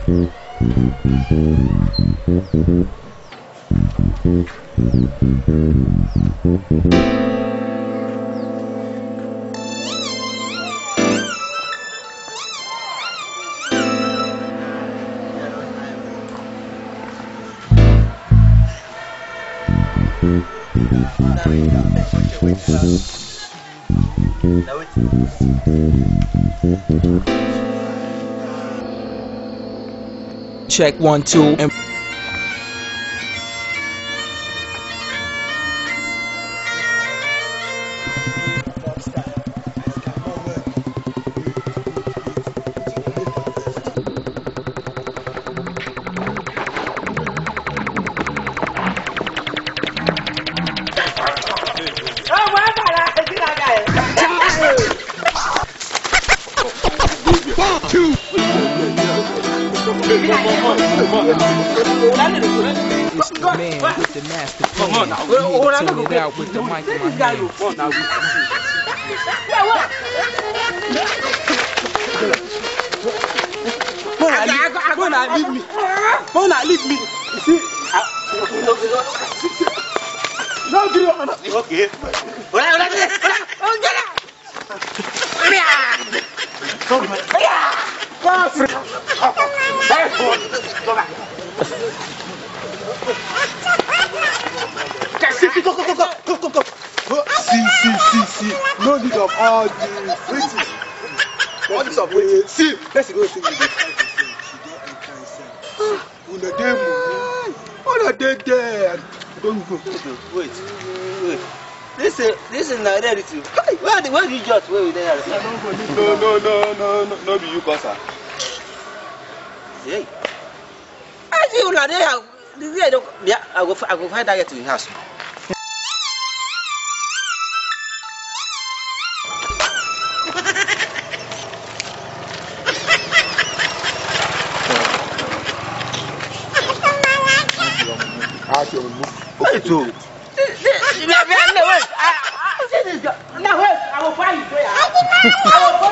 Check 1 2 and it's the man with the master plan. Turn it out with the mic in my hand. Leave me. Leave me. See? No, okay. See. No need of all this. All this of waiting. See, let's go see. Wait. This is not ready to. Where do you just wait there? No, be you, Kosa. Hey. I see you not there. Yeah, I go find that to your house. Wait, I will find you there. I will